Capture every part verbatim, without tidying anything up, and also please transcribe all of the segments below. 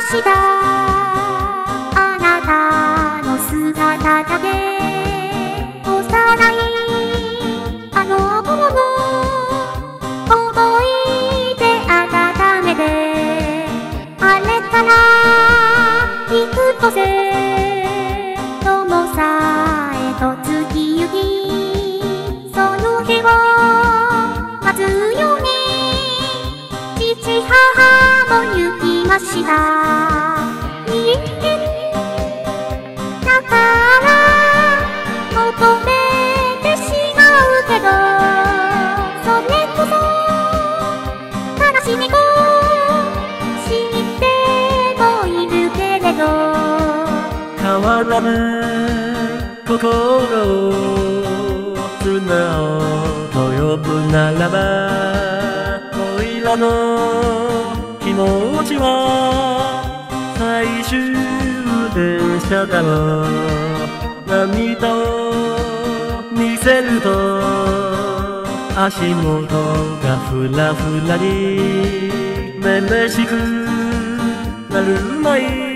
したあなたの姿だけ幼いあの頃の思い出温めてあれから幾とせ友さへと月行きその日を待つように父母も行きました人間だから求めてしまうけどそれこそ悲しみを知ってもいるけれど変わらぬ心を砂をと呼ぶならばおいらの気持ちは最終電車だろう涙を見せると足元がふらふらにめめしくなるまい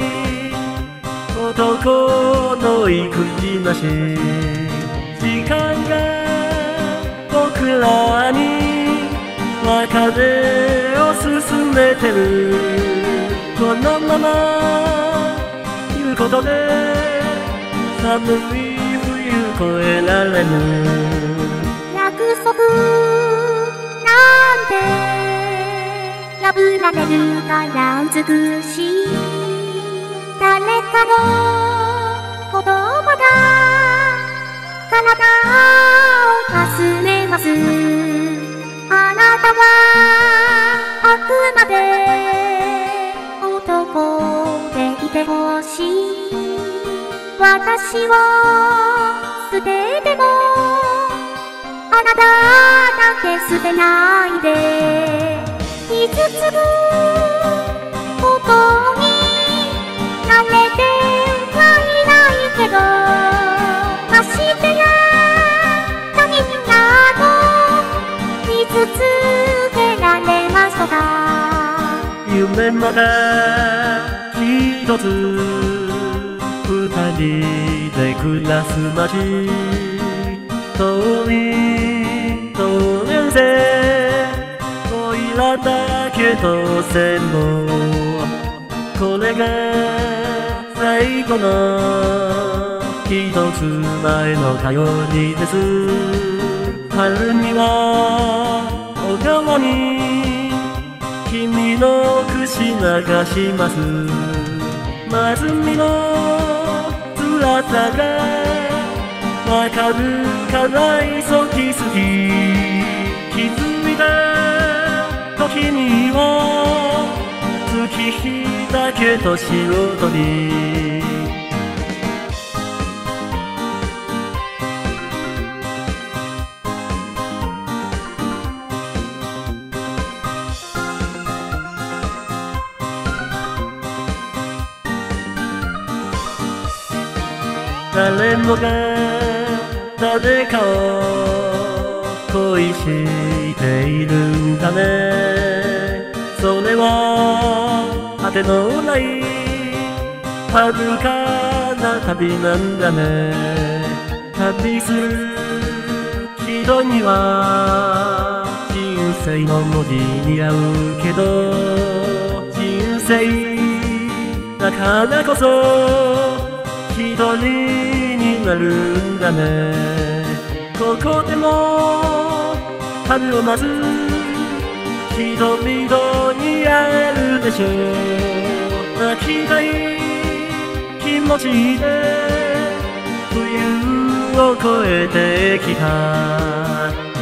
男の育児なし時間が僕らに別れを進めてるこのままいることで寒い冬越えられぬ約束なんて破られるから美しい誰かの言葉が体をかすめますあなたはあくまで男でいてほしい私を捨ててもあなただけ捨てないで傷つくことに慣れてはいないけどましてや他人など傷つけられましたか夢まだ一つ二人で暮らす街遠い遠遠線おいらだけとせもこれが最後の一つ前の頼りです春には小川に君の櫛流しますまずみの辛さがわかるからいそきすぎ気づいた時には月日だけとしおとり誰もが誰かを恋しているんだねそれは果てのない遥かな旅なんだね旅する人には人生の文字に合うけど人生だからこそ一人になるんだねここでも春を待つ人々に会えるでしょう泣きたい気持ちで冬を越えてきた